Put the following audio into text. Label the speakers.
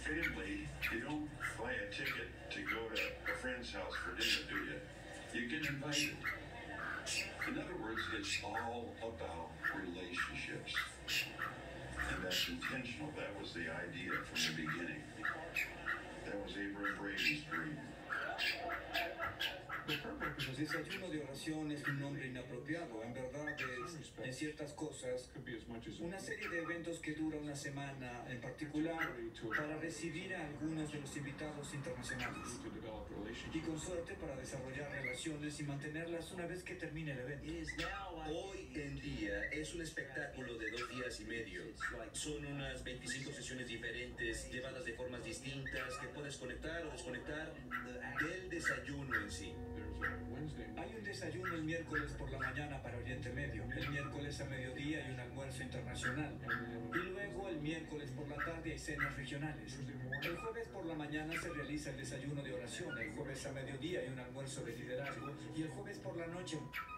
Speaker 1: family, you don't buy a ticket to go to a friend's house for dinner, do you? You get invited. In other words, it's all about relationships. And that's intentional. That was the idea from the beginning. That was Abraham Brady's dream.
Speaker 2: Pues desayuno de oración es un nombre inapropiado. En verdad es, en ciertas cosas, una serie de eventos que dura una semana, en particular para recibir a algunos de los invitados internacionales. Y con suerte para desarrollar relaciones y mantenerlas una vez que termine el evento.
Speaker 3: Hoy en día es un espectáculo de 2 días y medio. Son unas 25 sesiones diferentes, llevadas de formas distintas, que puedes conectar o desconectar del desayuno en sí.
Speaker 2: Hay un desayuno el miércoles por la mañana para Oriente Medio, el miércoles a mediodía hay un almuerzo internacional, y luego el miércoles por la tarde hay cenas regionales. El jueves por la mañana se realiza el desayuno de oración, el jueves a mediodía hay un almuerzo de liderazgo, y el jueves por la noche